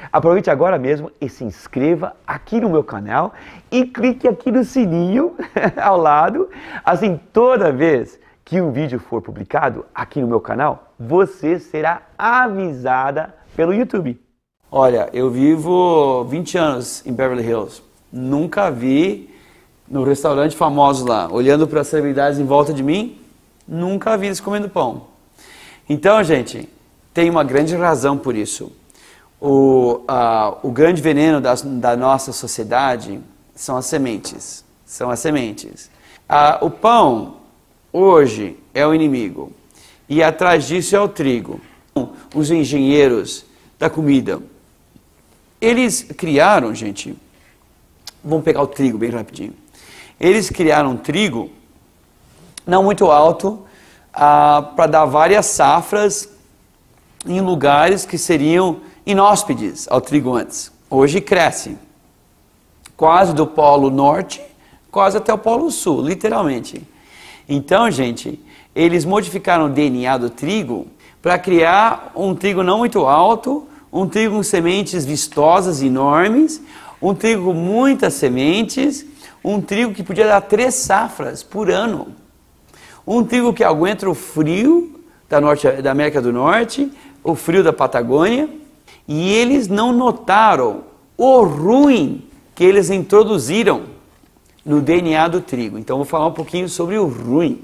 Aproveite agora mesmo e se inscreva aqui no meu canal e clique aqui no sininho ao lado. Assim, toda vez que um vídeo for publicado aqui no meu canal, você será avisada pelo YouTube. Olha, eu vivo 20 anos em Beverly Hills. Nunca vi no restaurante famoso lá, olhando para as celebridades em volta de mim, nunca vi eles comendo pão. Então, gente, tem uma grande razão por isso. O grande veneno da nossa sociedade são as sementes. São as sementes. O pão, hoje, é o inimigo. E atrás disso é o trigo. Os engenheiros da comida, eles criaram, gente, vamos pegar o trigo bem rapidinho. Eles criaram trigo não muito alto para dar várias safras em lugares que seriam inóspides ao trigo antes. Hoje cresce quase do polo norte, quase até o polo sul, literalmente. Então, gente, eles modificaram o DNA do trigo para criar um trigo não muito alto, um trigo com sementes vistosas, enormes, um trigo com muitas sementes, um trigo que podia dar 3 safras por ano. Um trigo que aguenta o frio da América do Norte, o frio da Patagônia, e eles não notaram o ruim que eles introduziram no DNA do trigo. Então, vou falar um pouquinho sobre o ruim.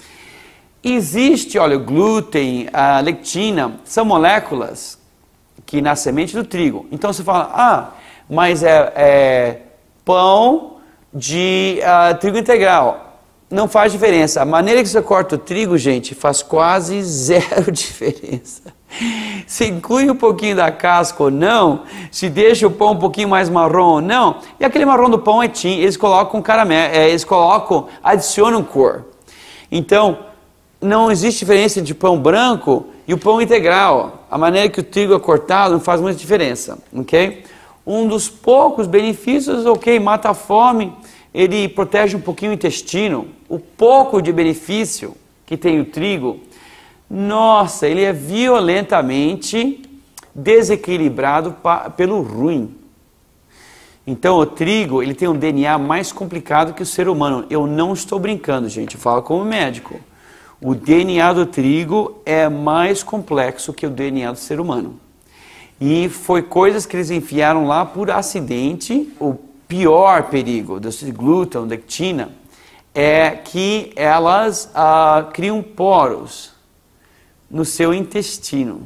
Existe, olha, o glúten, a lectina, são moléculas que na semente do trigo. Então, você fala, mas é pão de trigo integral. Não faz diferença. A maneira que você corta o trigo, gente, faz quase 0 diferença. Se inclui um pouquinho da casca ou não, se deixa o pão um pouquinho mais marrom ou não, e aquele marrom do pão é tinta, eles colocam caramelo, adicionam cor. Então, não existe diferença entre o pão branco e o pão integral. A maneira que o trigo é cortado não faz muita diferença, ok? Um dos poucos benefícios, mata a fome, ele protege um pouquinho o intestino. O pouco de benefício que tem o trigo, nossa, ele é violentamente desequilibrado pelo ruim. Então o trigo, ele tem um DNA mais complicado que o ser humano. Eu não estou brincando, gente, eu falo como médico. O DNA do trigo é mais complexo que o DNA do ser humano. E foi coisas que eles enfiaram lá por acidente. O pior perigo do glúten, lectina, é que elas criam poros no seu intestino.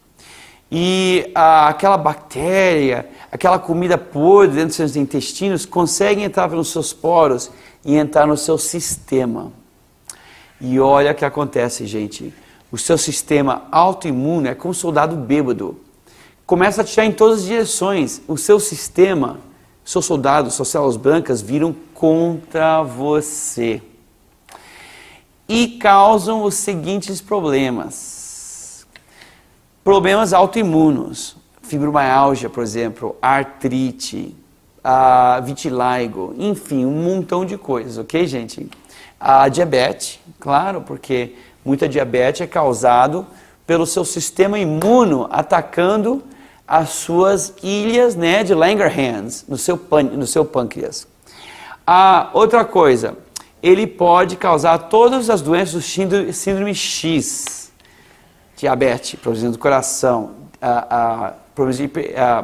E aquela bactéria, aquela comida podre dentro dos seus intestinos, conseguem entrar pelos seus poros e entrar no seu sistema. E olha o que acontece, gente. O seu sistema autoimune é como um soldado bêbado. Começa a atirar em todas as direções. O seu sistema, seus soldados, suas células brancas viram contra você. E causam os seguintes problemas. Problemas autoimunos. Fibromialgia, por exemplo, artrite, vitiligo, enfim, um montão de coisas, ok, gente? A diabetes, claro, porque muita diabetes é causado pelo seu sistema imuno atacando as suas ilhas, né, de Langerhans no seu pâncreas. Outra coisa, ele pode causar todas as doenças do síndrome X, diabetes, problemas do coração, problemas de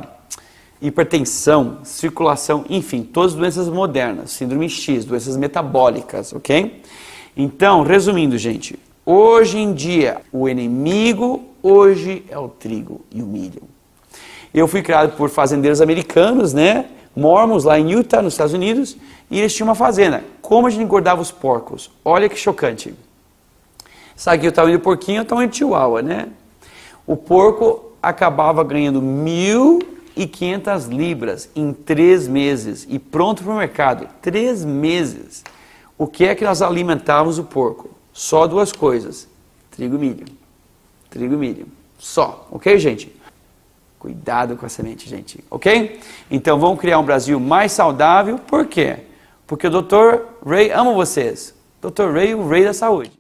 hipertensão, circulação, enfim, todas as doenças modernas, síndrome X, doenças metabólicas, ok? Então, resumindo, gente, hoje em dia, o inimigo hoje é o trigo e o milho. Eu fui criado por fazendeiros americanos, né? Mormons, lá em Utah, nos Estados Unidos, e eles tinham uma fazenda. Como a gente engordava os porcos? Olha que chocante. Sabe que o tamanho do porquinho é o tamanho de chihuahua, né? O porco acabava ganhando 1.500 libras em 3 meses e pronto para o mercado. 3 meses. O que é que nós alimentávamos o porco? Só 2 coisas. Trigo e milho. Trigo e milho. Só. Ok, gente? Cuidado com a semente, gente. Ok? Então vamos criar um Brasil mais saudável. Por quê? Porque o Dr. Ray ama vocês. Dr. Ray, o rei da saúde.